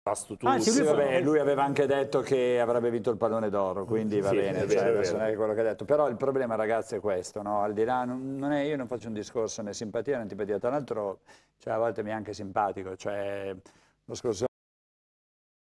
Sì, vabbè, lui aveva anche detto che avrebbe vinto il pallone d'oro, quindi va bene, cioè, adesso non è quello che ha detto. Però il problema, ragazzi, è questo, no? Al di là, non è, io non faccio un discorso né simpatia né antipatia, tra l'altro, cioè, a volte mi è anche simpatico, cioè, lo scorso